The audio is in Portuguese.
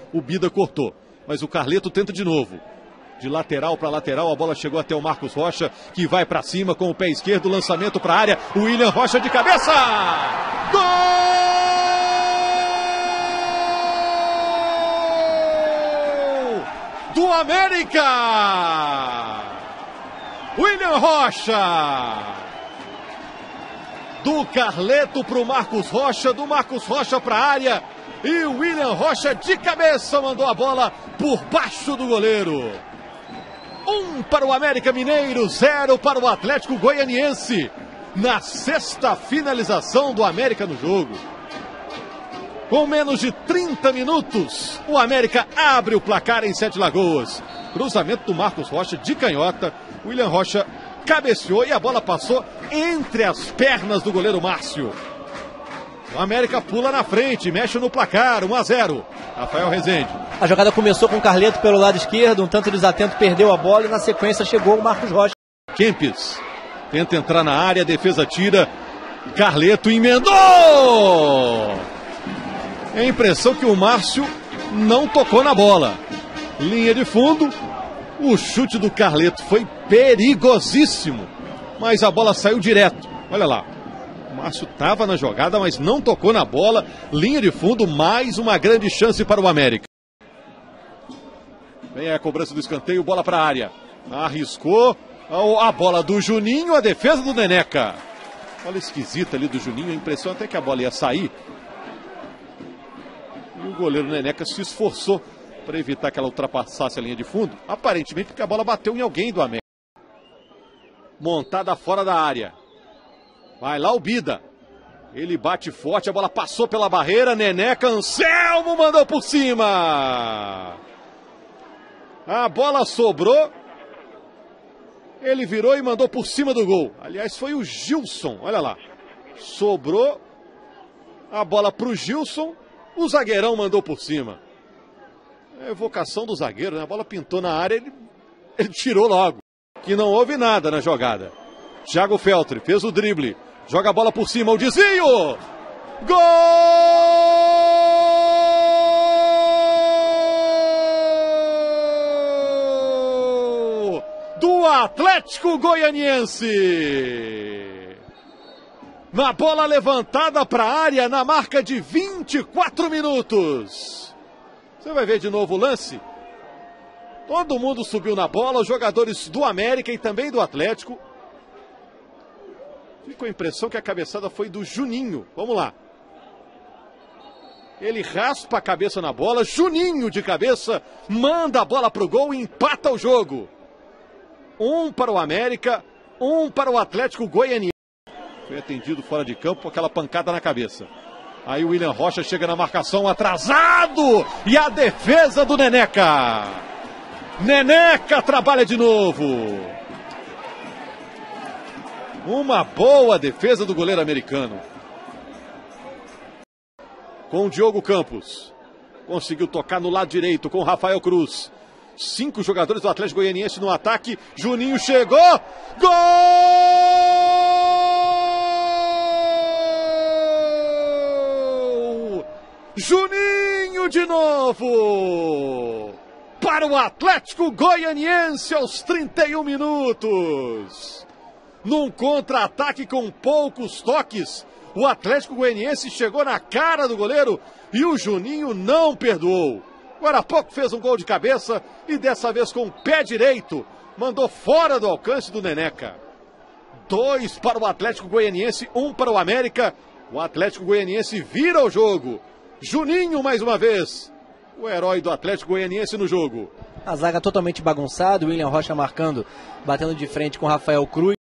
O Bida cortou, mas o Carleto tenta de novo. De lateral para lateral, a bola chegou até o Marcos Rocha, que vai para cima com o pé esquerdo, lançamento para a área. O William Rocha de cabeça! Gol! Do América! William Rocha! Do Carleto para o Marcos Rocha, do Marcos Rocha para a área. E o William Rocha de cabeça mandou a bola por baixo do goleiro. 1 para o América Mineiro, 0 para o Atlético Goianiense. Na sexta finalização do América no jogo. Com menos de 30 minutos, o América abre o placar em Sete Lagoas. Cruzamento do Marcos Rocha de canhota. William Rocha cabeceou e a bola passou entre as pernas do goleiro Márcio. O América pula na frente, mexe no placar, 1-0. Rafael Rezende. A jogada começou com o Carleto pelo lado esquerdo, um tanto desatento, perdeu a bola e na sequência chegou o Marcos Rocha. Kempis tenta entrar na área, a defesa tira. Carleto emendou! É a impressão que o Márcio não tocou na bola. Linha de fundo, o chute do Carleto foi perigosíssimo, mas a bola saiu direto. Olha lá. O Márcio estava na jogada, mas não tocou na bola. Linha de fundo, mais uma grande chance para o América. Vem a cobrança do escanteio, bola para a área. Arriscou a bola do Juninho, a defesa do Neneca. Bola esquisita ali do Juninho, a impressão até que a bola ia sair. E o goleiro Neneca se esforçou para evitar que ela ultrapassasse a linha de fundo. Aparentemente porque a bola bateu em alguém do América. Montada fora da área. Vai lá o Bida. Ele bate forte, a bola passou pela barreira. Neneca, Anselmo mandou por cima. A bola sobrou. Ele virou e mandou por cima do gol. Aliás, foi o Gilson, olha lá. Sobrou a bola para o Gilson. O zagueirão mandou por cima. É a evocação do zagueiro, né? A bola pintou na área, ele tirou logo. Que não houve nada na jogada. Thiago Feltri fez o drible. Joga a bola por cima, o desvio! Gol! Do Atlético Goianiense! Na bola levantada para a área, na marca de 24 minutos. Você vai ver de novo o lance? Todo mundo subiu na bola, os jogadores do América e também do Atlético. Ficou a impressão que a cabeçada foi do Juninho. Vamos lá. Ele raspa a cabeça na bola. Juninho de cabeça manda a bola para o gol e empata o jogo. 1 para o América, 1 para o Atlético Goianiense. Foi atendido fora de campo com aquela pancada na cabeça. Aí o William Rocha chega na marcação atrasado. E a defesa do Neneca. Neneca trabalha de novo. Uma boa defesa do goleiro americano. Com o Diogo Campos. Conseguiu tocar no lado direito com o Rafael Cruz. 5 jogadores do Atlético Goianiense no ataque. Juninho chegou. Gol! Juninho de novo! Para o Atlético Goianiense aos 31 minutos. Num contra-ataque com poucos toques, o Atlético Goianiense chegou na cara do goleiro e o Juninho não perdoou. Agora há pouco fez um gol de cabeça e dessa vez com o pé direito, mandou fora do alcance do Neneca. 2 para o Atlético Goianiense, 1 para o América. O Atlético Goianiense vira o jogo. Juninho mais uma vez, o herói do Atlético Goianiense no jogo. A zaga totalmente bagunçada, o William Rocha marcando, batendo de frente com o Rafael Cruz.